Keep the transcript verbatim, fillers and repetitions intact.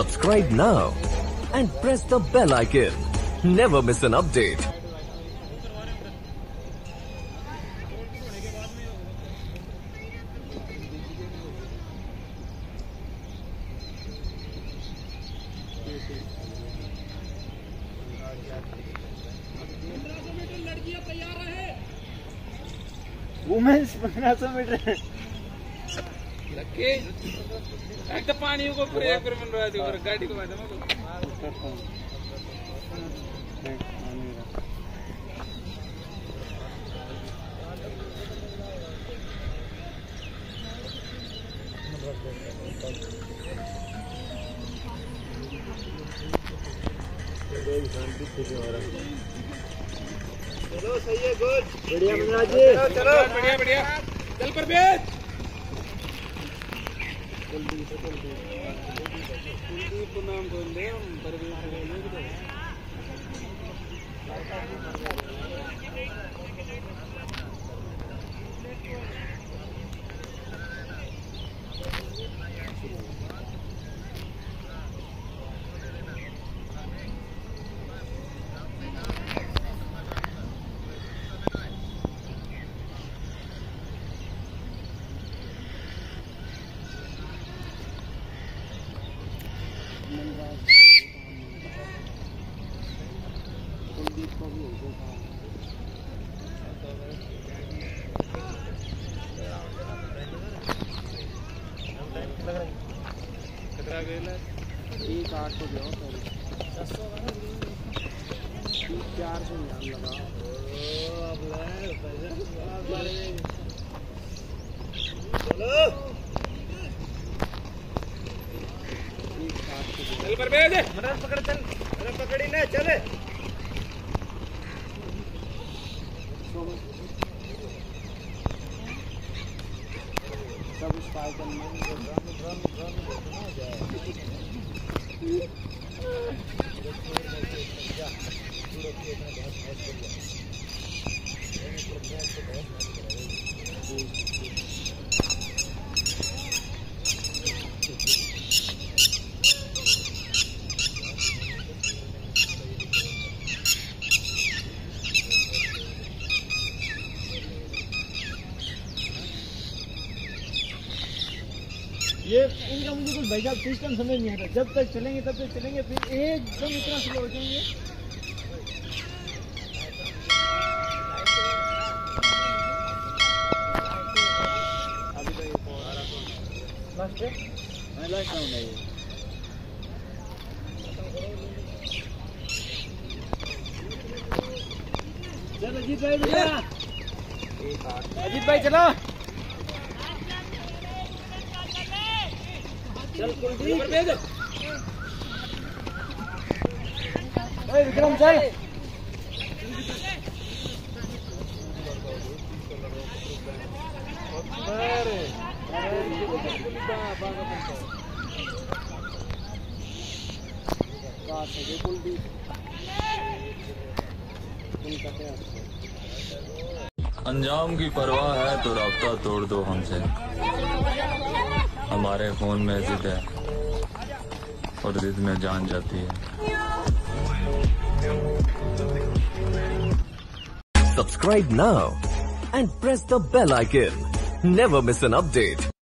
Subscribe now and press the bell icon. Never miss an update. Women's पंद्रह सौ metre लगे एक तो पानी को पूरे एक पर मन रहा थी और गाड़ी को बाद में चलो सही है, गुड, बढ़िया मनराज जी, चलो चलो बढ़िया बढ़िया चल परवेज कुलदीप कुलदीप को नाम बोल दे हम परवेज कुलदीप को भी हो कितना गेला एक आठ को जाओ चार सौ लगा चलो चल परवेज मनराज पकड़ चल, अरे पकड़ी ना चले सब स्पाइकन में रन रन रन हो जाए ये इनका मुझे कुछ भाई साहब सिस्टम समझ नहीं आता। जब तक चलेंगे तब तक चलेंगे, फिर एकदम इतना स्लो हो जाएंगे। अभी तो लास्ट है, मैं लास्ट राउंड है ये। चलो अजीत भाई भैया, अजीत भाई चलो चल कुलदीप परवेज ओए विक्रम चल अरे बात है कुलदीप अंजाम की परवाह है तो राब्ता तोड़ दो हमसे। हमारे खून में जिद है और जिद में जान जाती है। Subscribe now and press the bell icon. Never miss an update.